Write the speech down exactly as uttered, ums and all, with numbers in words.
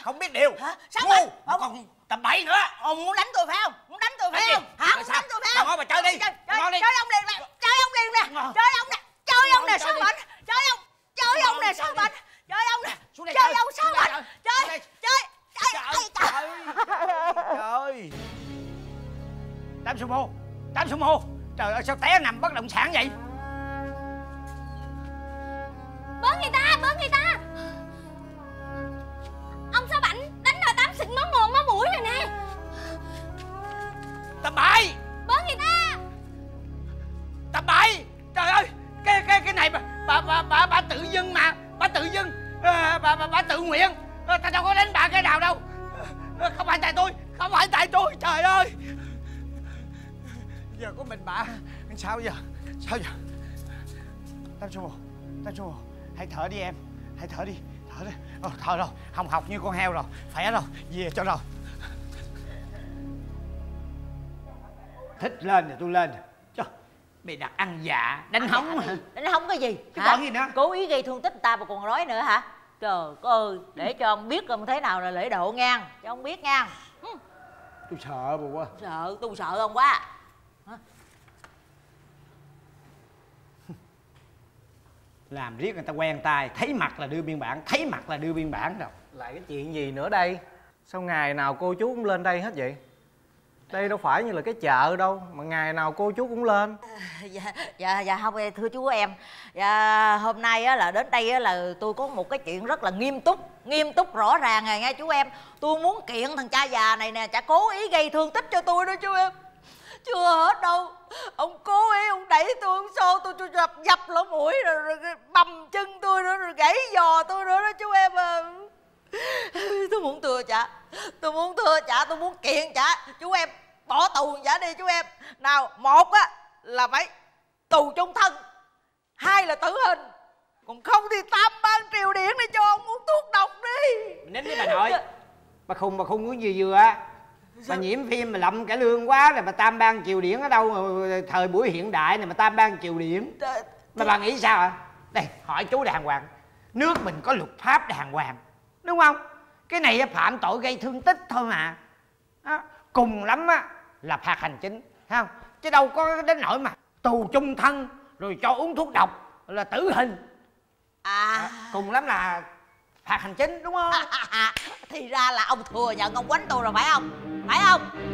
không biết điều. Hả? Sao ngu ông còn tầm bậy nữa. Ông muốn đánh tôi phải không? Muốn đánh tôi phải Đánh không? gì? Hả? Rồi Muốn sao? đánh tôi phải Bà không? ngồi bà chơi đi. Chơi, chơi, Ngồi đi. chơi ông liền nè. Chơi ông liền nè. Ngồi. Chơi ông nè. Chơi ông nè Ngồi, sao chơi bệnh? Chơi ông. Chơi ông nè sao bệnh? Chơi ông nè. Xuống đây Chơi chơi. ông sao Xuống đây bệnh? chơi. Chơi. Xuống đây. Chơi. Chơi. Trời Ây, ơi. Trời. Tám số mô. Tám số mô. Trời ơi sao té nằm bất động sản vậy? Bớ người ta, bớ người ta. Ông sao bệnh? Đánh rồi Tám xịt máu mồm máu mũi rồi nè. Tầm bậy. Bớ người ta. Tầm bậy. Trời ơi. Cái cái cái này bà bà bà bà, bà tự dưng mà. Bà tự dưng. À, bà, bà bà tự nguyện. À, ta đâu có đánh bà cái nào đâu. À, không phải tại tôi. Không phải tại tôi. Trời ơi. Giờ có mình bà. Sao giờ? Sao giờ? Tám số một. Tám số một. Hãy thở đi em. Hãy thở đi. Thở đi. Ờ, thở rồi. Hồng học như con heo rồi. Khỏe rồi. Về cho rồi. Thích lên thì tôi lên. Trời. Mày đặt ăn dạ. Đánh hóng hả? Đánh hóng cái gì? Cái còn gì nữa? Cố ý gây thương tích người ta mà còn nói nữa hả? Trời ơi, để cho ông biết ông thế nào là lễ độ ngang. Cho ông biết ngang. Tôi sợ bà quá. Sợ, tôi sợ ông quá. Hả? Làm riết người ta quen tay. Thấy mặt là đưa biên bản. Thấy mặt là đưa biên bản rồi. Lại cái chuyện gì nữa đây? Sao ngày nào cô chú cũng lên đây hết vậy? Đây đâu phải như là cái chợ đâu mà ngày nào cô chú cũng lên. Dạ, dạ, dạ không thưa chú em. Dạ, hôm nay á, là đến đây á, là tôi có một cái chuyện rất là nghiêm túc. Nghiêm túc rõ ràng rồi nghe chú em. Tôi muốn kiện thằng cha già này nè. Chả cố ý gây thương tích cho tôi đó chú em. Chưa hết đâu. Ông cố ý ông đẩy tôi, ông xô tôi, tôi dập dập lỗ mũi rồi, rồi, rồi bầm chân tôi nữa, rồi gãy giò tôi nữa đó chú em à. Tôi muốn thưa trả. Tôi muốn thưa trả, tôi muốn kiện trả. Chú em bỏ tù trả đi chú em. Nào, một á là phải tù chung thân, hai là tử hình, còn không thì tam ban triều điển để cho ông uống thuốc độc đi. Nín đi bà nội. Bà khùng bà khùng uống gì vừa á. Bà nhiễm phim mà lậm cải lương quá rồi. Bà tam ban triều điển ở đâu mà thời buổi hiện đại này mà tam ban triều điển. Mà bà nghĩ sao hả? Đây hỏi chú đàng hoàng. Nước mình có luật pháp đàng hoàng, đúng không? Cái này phạm tội gây thương tích thôi mà. Đó. Cùng lắm á là phạt hành chính, thấy không? Chứ đâu có đến nỗi mà tù chung thân rồi cho uống thuốc độc là tử hình. À, à cùng lắm là phạt hành chính, đúng không? Thì ra là ông thừa nhận ông quánh tôi rồi phải không? Phải không?